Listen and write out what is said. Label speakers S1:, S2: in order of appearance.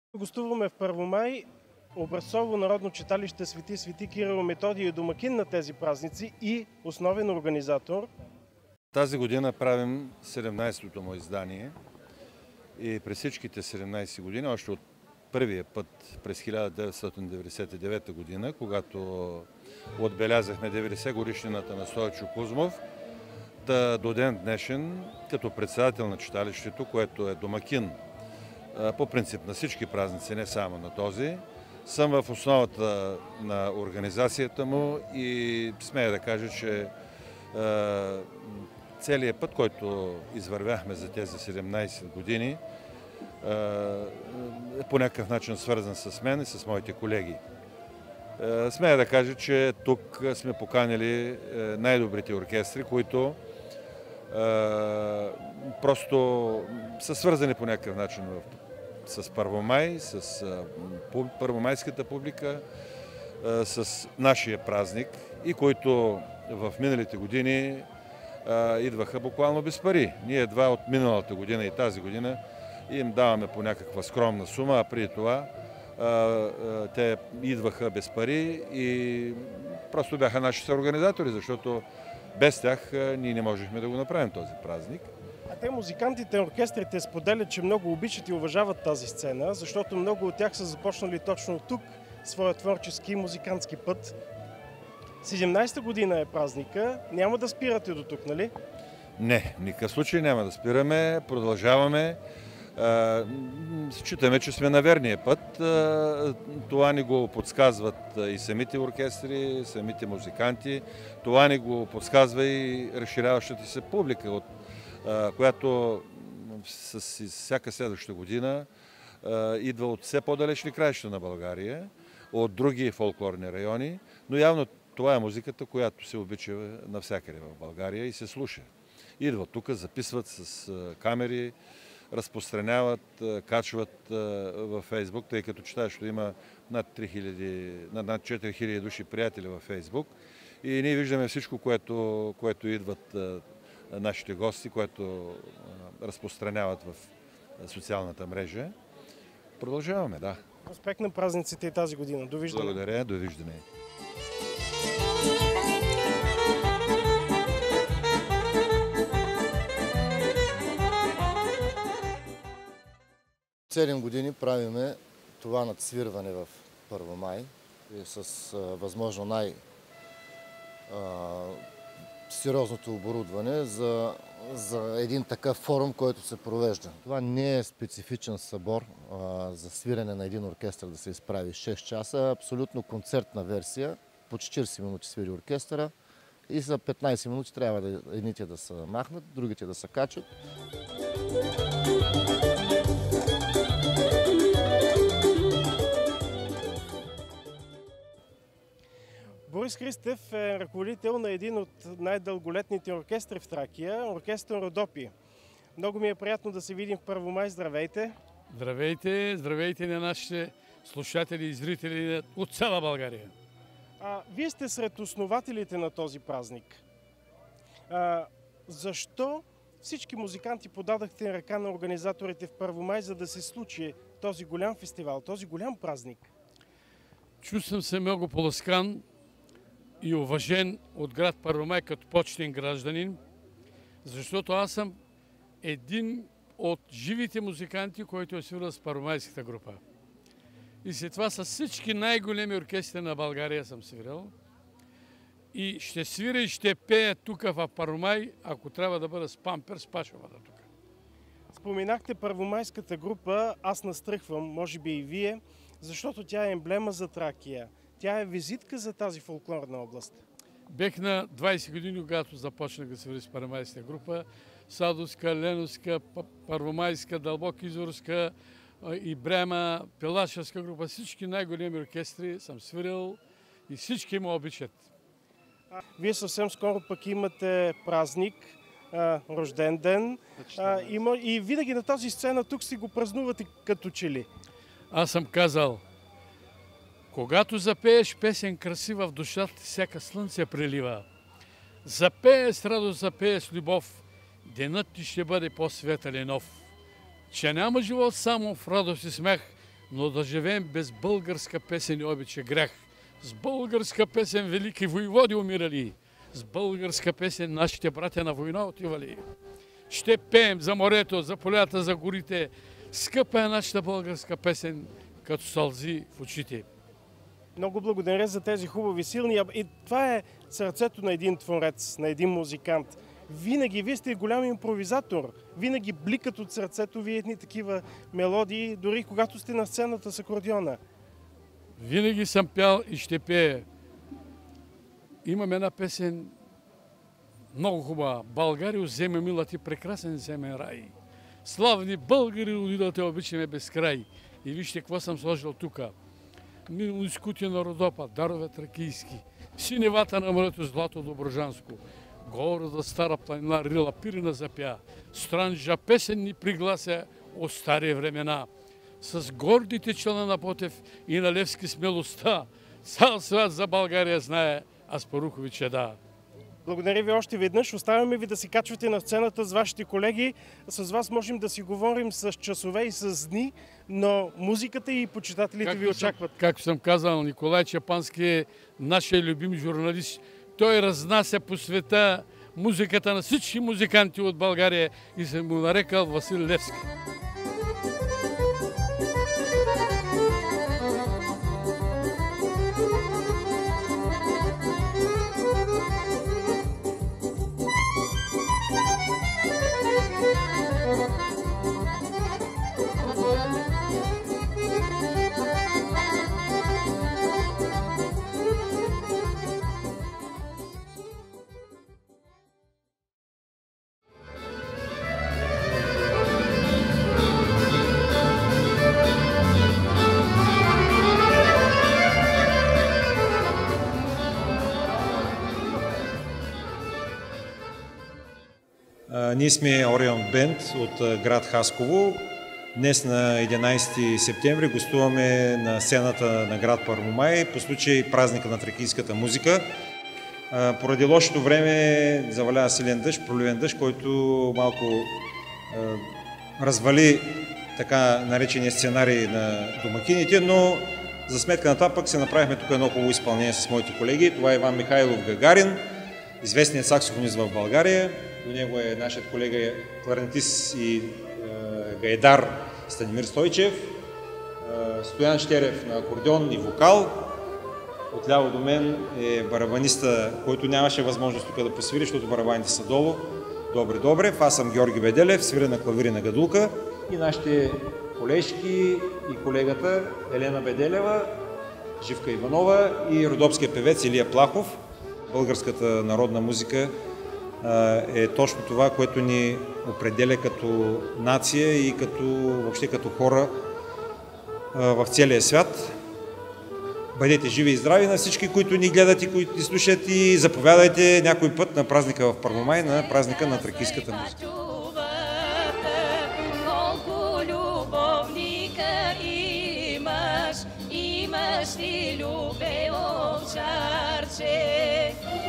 S1: Гостуваме в Първомай, образцово народно читалище Свети Кирил Методий е домакин на тези празници и основен организатор.
S2: Тази година правим 17-то му издание и през всичките 17 години, още от първия път през 1999 година, когато отбелязахме 90 годишнината на Стойчо Кузмов, до ден днешен, като председател на читалището, което е домакин по принцип на всички празници, не само на този, съм в основата на организацията му и смея да кажа, че целият път, който извървяхме за тези 17 години, е по някакъв начин свързан с мен и с моите колеги. Смея да кажа, че тук сме поканили най-добрите оркестри, които просто са свързани по някакъв начин с Първомай, с първомайската публика, с нашия празник и които в миналите години идваха буквално без пари. Ние едва от миналата година и тази година им даваме по някаква скромна сума, а преди това те идваха без пари и просто бяха наши съорганизатори, защото без тях ние не можехме да го направим този празник.
S1: А те, музикантите, оркестрите споделят, че много обичат и уважават тази сцена, защото много от тях са започнали точно тук своя творчески и музикантски път. 17-та година е празника. Няма да спирате до тук, нали?
S2: Не, в никакъв случай няма да спираме. Продължаваме. Считаме, че сме на верния път. Това ни го подсказват и самите оркестри, самите музиканти. Това ни го подсказва и разширяващата се публика, която с всяка следваща година идва от все по-далечни краища на България, от други фолклорни райони, но явно това е музиката, която се обича навсякъде в България и се слуша. Идват тук, записват с камери, разпространяват, качват във Фейсбук, тъй като читалището има над 4000 души приятели във Фейсбук. И ние виждаме всичко, което идват нашите гости, което разпространяват в социалната мрежа. Продължаваме, да.
S1: Успех на празниците и тази година. Довиждане.
S2: Благодаря, довиждане.
S3: 7 години правиме това надсвирване в Първомай с възможно най-сериозното оборудване за един такъв форум, който се провежда. Това не е специфичен събор за свирене на един оркестър да се изправи 6 часа, абсолютно концертна версия. По 40 минути свири оркестъра и за 15 минути трябва едните да се махнат, другите да се качат.
S1: Борис Христев е ръководител на един от най-дълголетните оркестри в Тракия, оркестър Родопи. Много ми е приятно да се видим в Първомай. Здравейте!
S4: Здравейте! Здравейте на нашите слушатели и зрители от цяла България!
S1: Вие сте сред основателите на този празник. Защо всички музиканти подадахте ръка на организаторите в Първомай, за да се случи този голям фестивал, този голям празник?
S4: Чувствам се много поласкан и уважен от град Първомай като почетен гражданин, защото аз съм един от живите музиканти, който е свирил с първомайската група. И след това с всички най-големи оркестри на България съм свирил. И ще свиря и ще пея тук в Първомай, ако трябва да бъда с Памперс, Пашовата тук.
S1: Споменахте първомайската група, аз настръхвам, може би и вие, защото тя е емблема за Тракия. Тя е визитка за тази фолклорна област.
S4: Бех на 20 години, когато започнах да свири с първомайската група. Садовска, Леновска, Първомайска, Дълбокизорска и Брема, Пелашевска група. Всички най-големи оркестри съм свирил и всички ме обичат.
S1: Вие съвсем скоро пък имате празник, рожден ден и винаги на тази сцена тук си го празнувате като че ли.
S4: Аз съм казал, когато запееш песен красива в душата ти, всяка слънце прелива. Запее с радост, запее с любов, денът ти ще бъде по-светъл и нов. Че няма живот само в радост и смях, но да живеем без българска песен и обича грях. С българска песен велики войводи умирали, с българска песен нашите братя на война отивали. Ще пеем за морето, за полята, за горите. Скъпа е нашата българска песен, като сълзи в очите.
S1: Много благодаря за тези хубави, силни. И това е сърцето на един творец, на един музикант. Винаги, вие сте голям импровизатор. Винаги бликат от сърцето ви едни такива мелодии, дори когато сте на сцената с акордеона.
S4: Винаги съм пял и ще пея. Имам една песен много хубава. Българио, земе мила ти, прекрасен земен рай. Славни българи, роди да те обичаме без край. И вижте какво съм сложил тука. Милоискути на Родопа, дарове тракийски. Синевата на морето, злато доброжанско. Горда стара планина, рила пирина запя. Странжа песен ни приглася от стари времена. С гордите чела на Ботев и на Левски смелостта. Цял свят за България знае, Аспарухович да.
S1: Благодаря ви още веднъж. Оставяме ви да си качвате на сцената с вашите колеги. С вас можем да си говорим с часове и с дни, но музиката и почитателите ви очакват.
S4: Както съм казал, Николай Чапански е нашия любим журналист. Той разнася по света музиката на всички музиканти от България и се му нарекал Васил Левски.
S5: Ние сме Орион Бенд от град Хасково. Днес на 11 септември гостуваме на сцената на град Първомай по случай празника на тракийската музика. Поради лошото време завалява силен дъжд, проливен дъжд, който малко развали така наречения сценарий на домакините, но за сметка на това пък се направихме тук едно хубаво изпълнение с моите колеги. Това е Иван Михайлов Гагарин, известният саксофонист в България. До него е нашият колега кларнетист и гайдар Станимир Стойчев, Стоян Щерев на акордеон и вокал. Отляво до мен е барабаниста, който нямаше възможност тук да посвири, защото барабаните са долу. Добре. Аз съм Георги Беделев, свиря на клавир и на гадулка. И нашите колежки и колегата Елена Беделева, Живка Иванова и родопския певец Илия Плахов. Българската народна музика е точно това, което ни определя като нация и въобще като хора в целия свят. Бъдете живи и здрави на всички, които ни гледат и които ни слушат, и заповядайте някой път на празника в Първомай, на празника на тракийската музика.
S6: Колко любовника имаш ли любе овчарче.